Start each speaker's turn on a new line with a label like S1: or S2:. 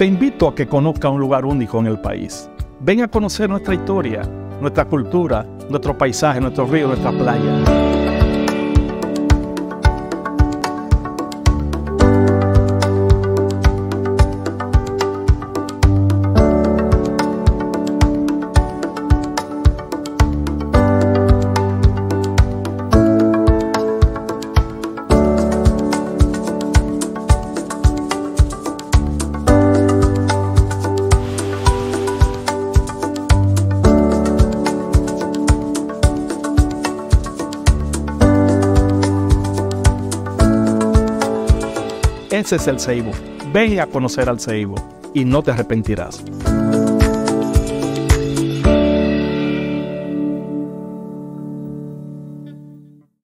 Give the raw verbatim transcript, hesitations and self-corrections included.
S1: Te invito a que conozcas un lugar único en el país. Ven a conocer nuestra historia, nuestra cultura, nuestro paisaje, nuestros ríos, nuestra playa. Ese es el Ceibo. Ven a conocer al Ceibo y no te arrepentirás.